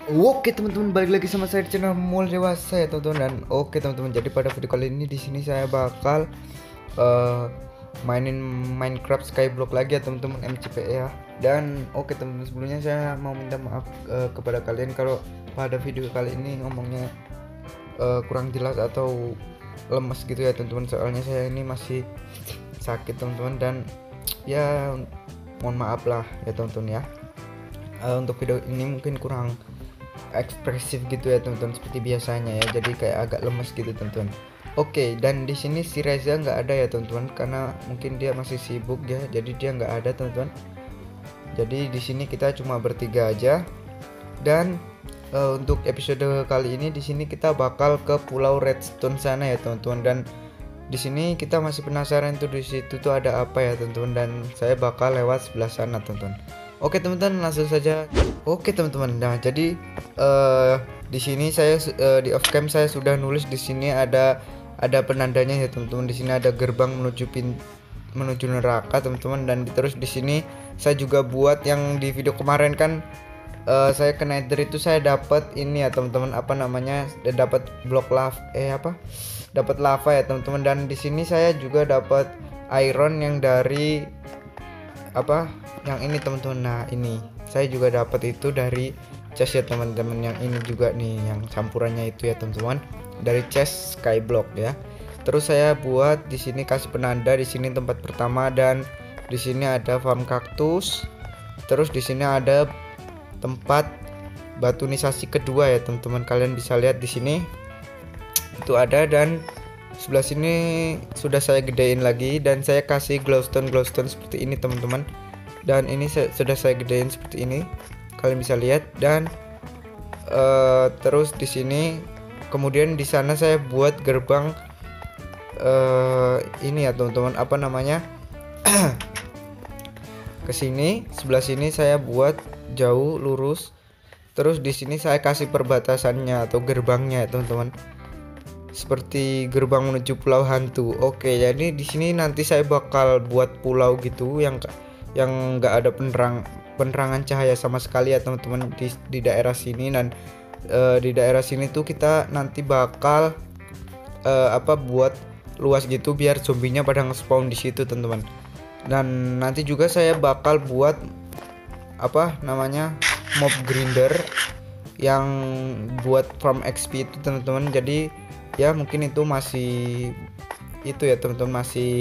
Oke teman-teman, balik lagi sama saya di channel Mul Dewasa ya teman-teman. Dan oke teman-teman, jadi pada video kali ini di sini saya bakal eh, mainin Minecraft Skyblock lagi ya teman-teman, MCP ya. Dan oke teman-teman, sebelumnya saya mau minta maaf kepada kalian kalau pada video kali ini ngomongnya kurang jelas atau lemes gitu ya teman-teman. Soalnya saya ini masih sakit teman-teman, dan ya mohon maaf lah ya teman-teman ya. Untuk video ini mungkin kurang ekspresif gitu ya teman-teman, seperti biasanya ya, jadi kayak agak lemes gitu teman-teman. Oke, dan di sini si Reza nggak ada ya teman-teman, karena mungkin dia masih sibuk ya, jadi dia nggak ada teman-teman. Jadi di sini kita cuma bertiga aja. Dan untuk episode kali ini di sini kita bakal ke Pulau Redstone sana ya teman-teman. Dan di sini kita masih penasaran tuh di situ tuh ada apa ya teman-teman, dan saya bakal lewat sebelah sana teman-teman. Oke teman-teman, langsung saja. Oke teman-teman, nah jadi di sini saya di off cam saya sudah nulis di sini ada penandanya ya teman-teman. Di sini ada gerbang menuju neraka teman-teman, dan terus di sini saya juga buat yang di video kemarin kan, saya ke Nether itu saya dapat ini ya teman-teman, apa namanya, dapat blok lava dapat lava ya teman-teman. Dan di sini saya juga dapat iron yang dari yang ini teman-teman. Nah ini saya juga dapat itu dari chest ya teman-teman, yang ini juga nih yang campurannya itu ya teman-teman, dari chest Skyblock ya. Terus saya buat di sini kasih penanda, di sini tempat pertama, dan di sini ada farm kaktus. Terus di sini ada tempat batu nisasi kedua ya teman-teman, kalian bisa lihat di sini itu ada. Dan sebelah sini sudah saya gedein lagi, dan saya kasih glowstone seperti ini teman-teman. Dan ini sudah saya gedein seperti ini, kalian bisa lihat. Dan terus di sini kemudian di sana saya buat gerbang ini ya teman-teman, apa namanya, ke sini sebelah sini saya buat jauh lurus. Terus di sini saya kasih perbatasannya atau gerbangnya ya teman-teman, seperti gerbang menuju pulau hantu. Oke, jadi di sini nanti saya bakal buat pulau gitu yang nggak ada penerangan cahaya sama sekali ya teman-teman di daerah sini. Dan di daerah sini tuh kita nanti bakal buat luas gitu biar zombinya pada nge-spawn di situ teman-teman. Dan nanti juga saya bakal buat mob grinder yang buat farm XP itu teman-teman. Jadi ya mungkin itu masih itu ya teman-teman,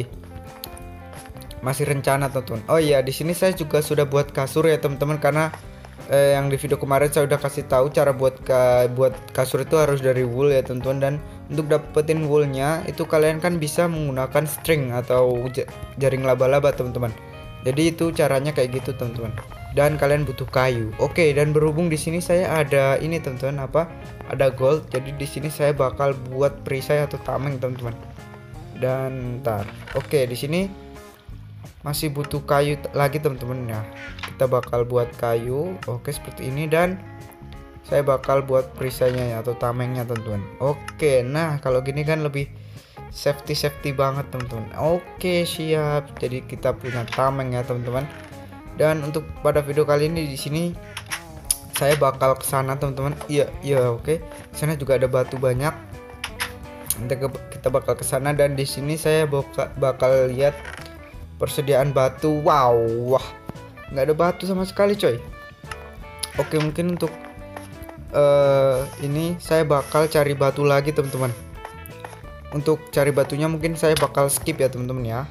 masih rencana teman-teman. Oh iya, di sini saya juga sudah buat kasur ya teman-teman, karena yang di video kemarin saya udah kasih tahu cara buat kasur itu harus dari wool ya teman-teman. Dan untuk dapetin woolnya itu kalian kan bisa menggunakan string atau jaring laba-laba teman-teman. Jadi itu caranya kayak gitu teman-teman. Dan kalian butuh kayu. Oke, dan berhubung di sini saya ada ini teman-teman, ada gold. Jadi di sini saya bakal buat perisai atau tameng teman-teman. Dan ntar, oke, di sini masih butuh kayu lagi teman-teman ya. Kita bakal buat kayu, oke, seperti ini. Dan saya bakal buat perisainya ya, atau tamengnya teman-teman. Oke, nah kalau gini kan lebih safety banget teman-teman. Oke, siap. Jadi kita punya tameng ya teman-teman. Dan untuk pada video kali ini di sini saya bakal ke sana teman-teman. Iya, oke. Sana juga ada batu banyak. Nanti kita bakal ke sana, dan di sini saya bakal lihat persediaan batu. Wow, wah, nggak ada batu sama sekali coy. Oke, mungkin untuk ini saya bakal cari batu lagi teman-teman. Untuk cari batunya mungkin saya bakal skip ya teman-teman ya.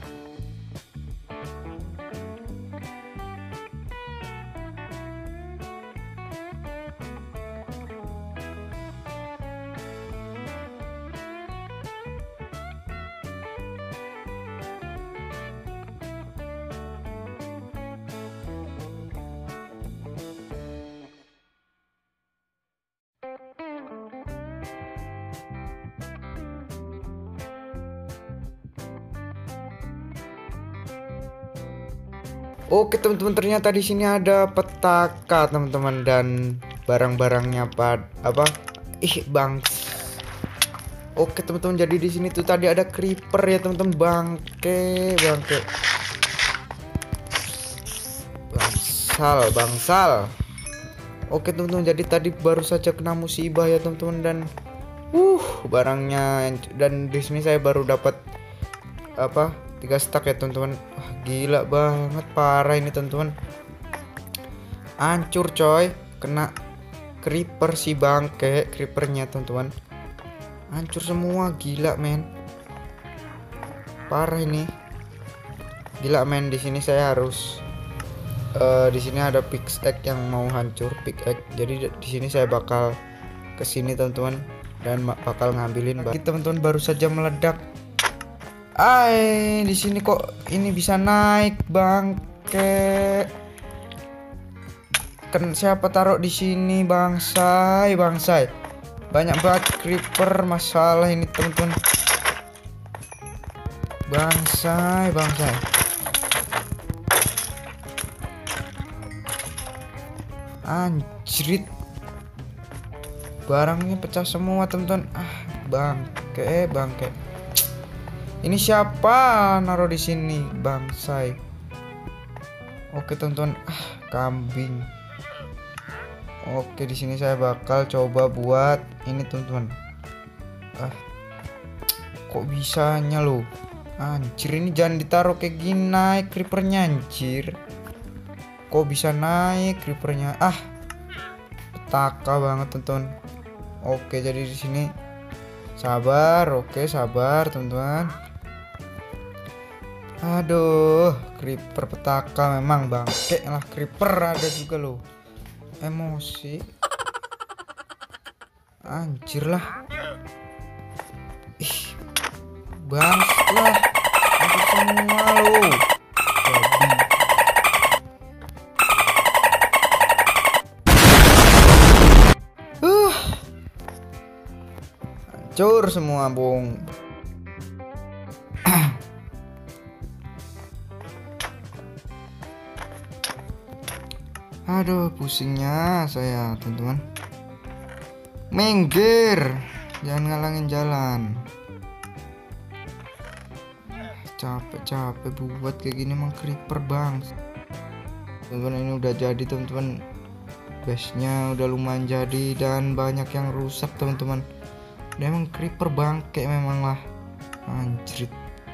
Oke teman-teman, ternyata di sini ada petaka teman-teman, dan barang-barangnya bang. Oke teman-teman, jadi di sini tuh tadi ada creeper ya teman-teman, bangke. Bangsal. Oke teman-teman, jadi tadi baru saja kena musibah ya teman-teman, dan barangnya dan di sini saya baru dapat 3 stack ya teman-teman. Gila banget, parah ini teman-teman. Hancur coy, kena creeper si bangke, creepernya teman-teman. Hancur semua, gila men. Parah ini. Gila men, di sini saya harus di sini ada pickaxe yang mau hancur, pickaxe. Jadi di sini saya bakal kesini teman-teman dan bakal ngambilin. Teman-teman baru saja meledak. Di sini kok ini bisa naik bangke. Kan siapa taruh di sini, bangsai. Banyak banget creeper, masalah ini teman-teman. Bangsai. Anjrit, barangnya pecah semua teman-teman. Bangke. Ini siapa naruh di sini, bangsai. Oke teman-teman, kambing. Oke, di sini saya bakal coba buat ini teman-teman. Kok bisanya lo? Anjir, ini jangan ditaruh kayak gini, naik creepernya anjir. Kok bisa naik creepernya? Petaka banget teman-teman. Oke, jadi di sini sabar. Oke, sabar teman-teman. Aduh, creeper petaka memang bangke lah. Creeper ada juga loh. Emosi. Anjir lah. Bangslah. Hancur semua loh. Hancur semua, bung. Aduh, pusingnya saya teman-teman. Minggir, jangan ngalangin jalan. Capek buat kayak gini, emang creeper bang. Teman-teman, ini udah jadi teman-teman. Base-nya udah lumayan jadi dan banyak yang rusak teman-teman. Dia emang creeper bangke memang lah. Anjrit.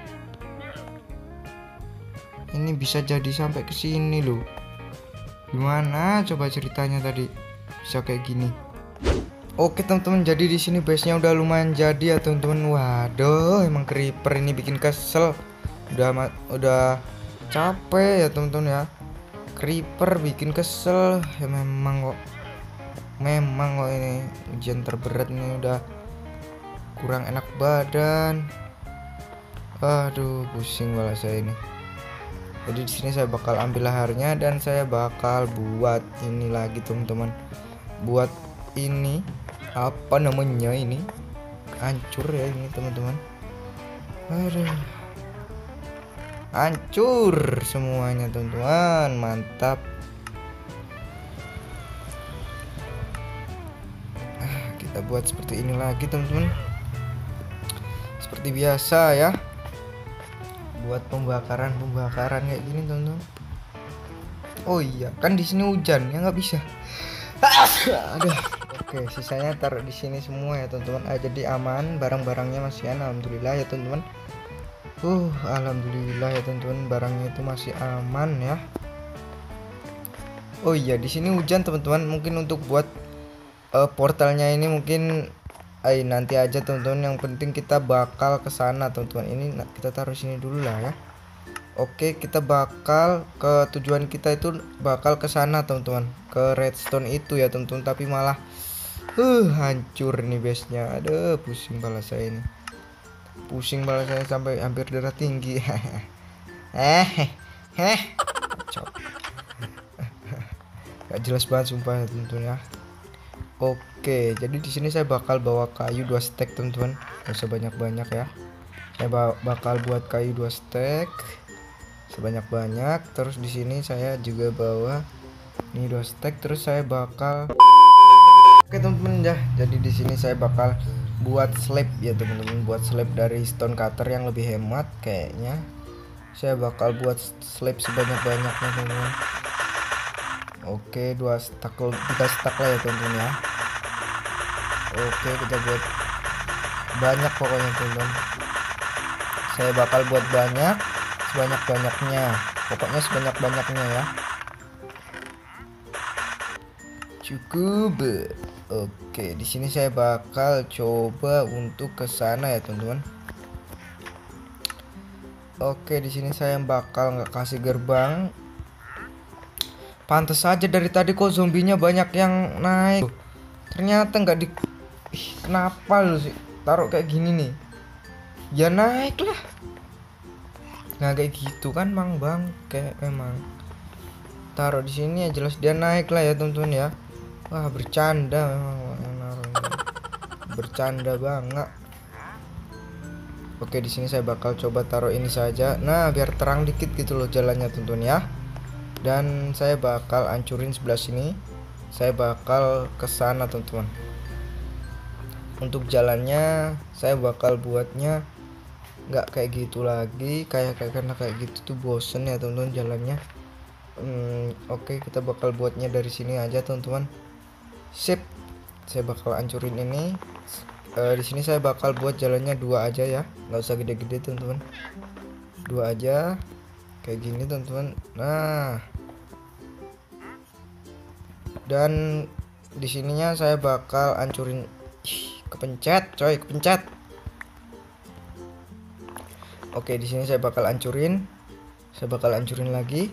Ini bisa jadi sampai ke sini loh. Gimana coba ceritanya tadi bisa kayak gini? Oke teman-teman, jadi di sini base-nya udah lumayan jadi ya teman-teman. Waduh, emang creeper ini bikin kesel. Udah capek ya teman-teman ya. Creeper bikin kesel ya, memang kok ini ujian terberat nih, udah kurang enak badan. Aduh, pusing banget saya ini. Jadi di sini saya bakal ambil laharnya dan saya bakal buat ini lagi teman-teman. Buat ini apa namanya ini? Hancur ya ini teman-teman. Aduh. Hancur semuanya teman-teman. Mantap. Kita buat seperti ini lagi teman-teman. Seperti biasa ya. Buat pembakaran kayak gini teman-teman. Oh iya, kan di sini hujan ya, nggak bisa. Aduh. Oke, sisanya taruh di sini semua ya teman-teman. Jadi aman, barang-barangnya masih alhamdulillah ya teman-teman. Alhamdulillah ya teman-teman, barangnya itu masih aman ya. Oh iya, di sini hujan teman-teman. Mungkin untuk buat portalnya ini mungkin nanti aja teman-teman. Yang penting kita bakal ke sana teman-teman. Ini kita taruh sini dulu lah ya. Oke, kita bakal ke tujuan kita itu bakal ke sana teman-teman, ke redstone itu ya teman-teman. Tapi malah hancur nih base-nya. Aduh, pusing kepala saya ini. Pusing kepala saya sampai hampir darah tinggi. Gak jelas banget sumpah ya teman-teman ya. Oke, jadi di sini saya bakal bawa kayu 2 stack teman-teman. Gak usah banyak-banyak ya. Saya bakal buat kayu 2 stack sebanyak-banyak. Terus di sini saya juga bawa ini 2 stack. Terus saya bakal oke teman-teman ya. Jadi di sini saya bakal buat slab ya teman-teman. Buat slab dari stone cutter yang lebih hemat kayaknya. Saya bakal buat slab sebanyak-banyaknya teman-teman. Oke, 2 stack, 3 stack lah ya teman-teman ya. Oke, kita buat banyak pokoknya teman-teman. Saya bakal buat banyak, sebanyak-banyaknya. Pokoknya sebanyak-banyaknya ya. Cukup. Oke, di sini saya bakal coba untuk ke sana ya teman-teman. Oke, di sini saya bakal nggak kasih gerbang. Pantes saja dari tadi kok zombinya banyak yang naik. Ternyata nggak di. Kenapa lu sih taruh kayak gini nih? Ya naik lah. Nah kayak gitu kan bang, kayak memang taruh di sini ya jelas dia naik lah ya teman-teman ya. Wah bercanda memang bercanda banget. Oke, di sini saya bakal coba taruh ini saja. Nah biar terang dikit gitu loh jalannya teman-teman ya. Dan saya bakal hancurin sebelah sini. Saya bakal ke sana teman-teman. Untuk jalannya saya bakal buatnya nggak kayak gitu lagi, karena kayak gitu tuh bosen ya teman-teman jalannya. Oke, kita bakal buatnya dari sini aja teman-teman. Sip, saya bakal hancurin ini. Di sini saya bakal buat jalannya 2 aja ya, nggak usah gede-gede teman-teman. 2 aja kayak gini teman-teman. Nah, dan di sininya saya bakal hancurin. Kepencet coy, kepencet. Oke, di sini saya bakal hancurin. Saya bakal hancurin lagi.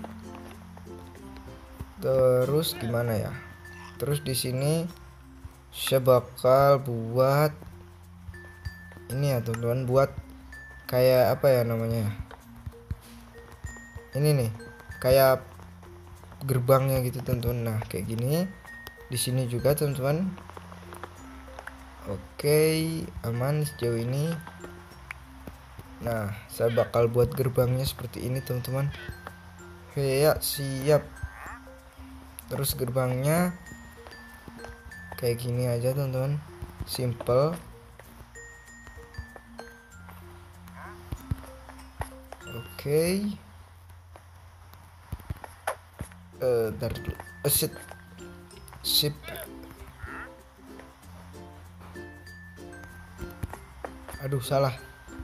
Terus gimana ya? Terus di sini saya bakal buat ini ya teman-teman, buat kayak apa ya namanya? Ini nih, kayak gerbangnya gitu teman-teman. Nah, kayak gini. Di sini juga teman-teman. Oke, aman sejauh ini. Nah, saya bakal buat gerbangnya seperti ini teman-teman. Ya, siap. Terus gerbangnya kayak gini aja teman-teman, simple. Oke. Ntar dulu. Sip. Aduh, salah.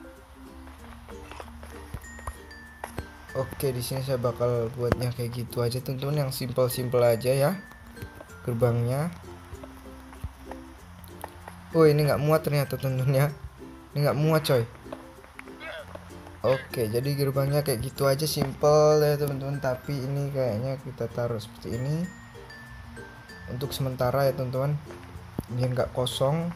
Oke, di sini saya bakal buatnya kayak gitu aja teman-teman, yang simple aja ya gerbangnya. Oh, ini nggak muat ternyata teman-teman ya. Ini nggak muat coy. Oke, jadi gerbangnya kayak gitu aja, simple ya teman-teman. Tapi ini kayaknya kita taruh seperti ini untuk sementara ya teman-teman, biar nggak kosong.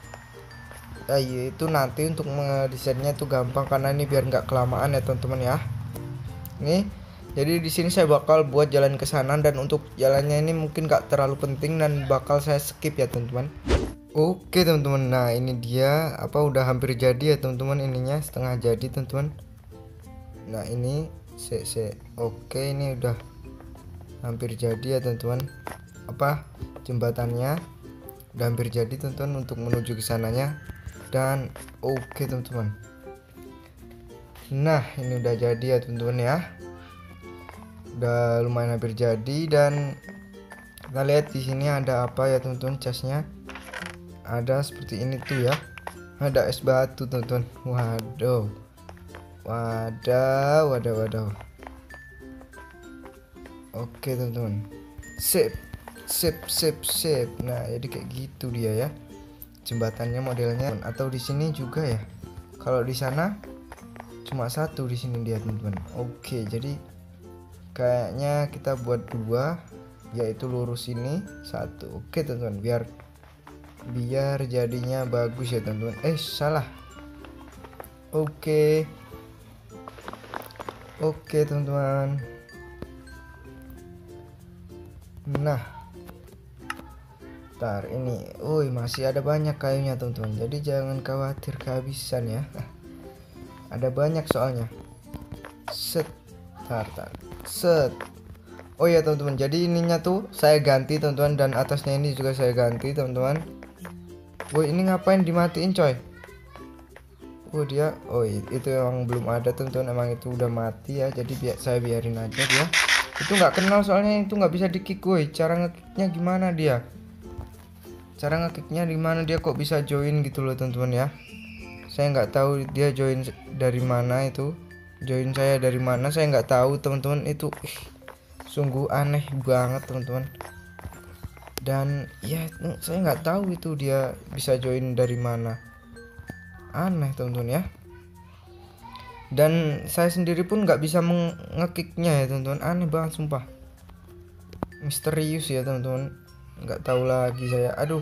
Itu nanti untuk mendesainnya itu gampang, karena ini biar nggak kelamaan ya teman-teman ya. Nih, jadi di sini saya bakal buat jalan ke sana, dan untuk jalannya ini mungkin gak terlalu penting dan bakal saya skip ya teman-teman. Oke teman-teman, nah ini dia udah hampir jadi ya teman-teman, ininya setengah jadi teman-teman. Nah ini oke, ini udah hampir jadi ya teman-teman. Jembatannya udah hampir jadi teman-teman untuk menuju ke sananya. Dan oke teman-teman. Nah ini udah jadi ya teman-teman ya, udah lumayan hampir jadi. Dan kita lihat di sini ada apa ya teman-teman, casnya ada seperti ini tuh ya, ada es batu teman-teman. Waduh. Oke teman-teman, sip. Nah jadi kayak gitu dia ya jembatannya modelnya. Atau di sini juga ya, kalau di sana cuma satu, di sini dia teman-teman. Oke, jadi kayaknya kita buat 2, yaitu lurus ini 1. Oke teman-teman, biar jadinya bagus ya teman-teman. Salah. Oke teman-teman. Nah, ntar ini masih ada banyak kayunya teman-teman, jadi jangan khawatir kehabisan ya. Ada banyak soalnya. Set. Oh ya teman-teman, jadi ininya tuh saya ganti teman-teman, dan atasnya ini juga saya ganti teman-teman. Ini ngapain dimatiin coy? Dia itu emang belum ada teman-teman, emang itu udah mati ya, jadi saya biarin aja dia. Itu nggak kenal soalnya, itu nggak bisa di-kick woi. Cara nge-kicknya gimana dia? Cara nge-kicknya gimana dia kok bisa join gitu loh teman-teman ya. Saya nggak tahu dia join dari mana itu. Join saya dari mana saya nggak tahu teman-teman itu. Sungguh aneh banget teman-teman. Dan ya saya nggak tahu itu dia bisa join dari mana. Aneh teman-teman ya. Dan saya sendiri pun nggak bisa nge-kicknya ya teman-teman. Aneh banget sumpah. Misterius ya teman-teman. Nggak tahu lagi saya. Aduh.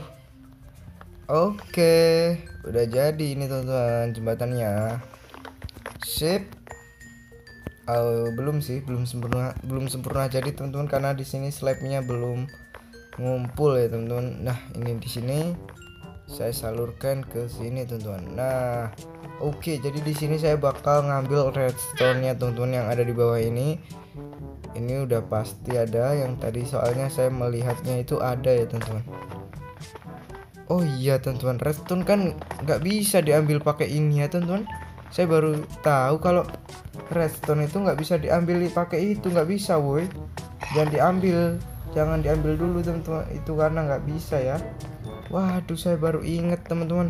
Oke, udah jadi ini teman-teman jembatannya. Sip. Belum sih, belum sempurna jadi teman-teman, karena di sini slabnya belum ngumpul ya teman-teman. Nah, ini di sini saya salurkan ke sini teman-teman. Nah, oke, jadi di sini saya bakal ngambil redstone-nya teman-teman yang ada di bawah ini. Ini udah pasti ada, yang tadi soalnya saya melihatnya itu ada ya teman-teman. Oh iya teman-teman, redstone kan nggak bisa diambil pakai ini ya teman-teman. Saya baru tahu kalau redstone itu nggak bisa diambil pakai itu, nggak bisa woi. Jangan diambil dulu teman-teman, itu karena nggak bisa ya. Waduh, saya baru inget teman-teman.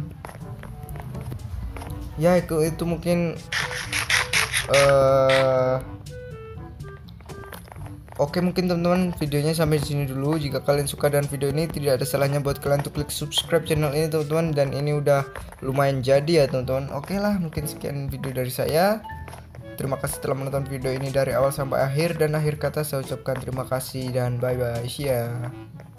Ya itu mungkin Oke, mungkin teman-teman videonya sampai di sini dulu. Jika kalian suka dengan video ini, tidak ada salahnya buat kalian untuk klik subscribe channel ini teman-teman. Dan ini udah lumayan jadi ya teman-teman. Oke lah, mungkin sekian video dari saya. Terima kasih telah menonton video ini dari awal sampai akhir. Dan akhir kata saya ucapkan terima kasih dan bye bye. See ya.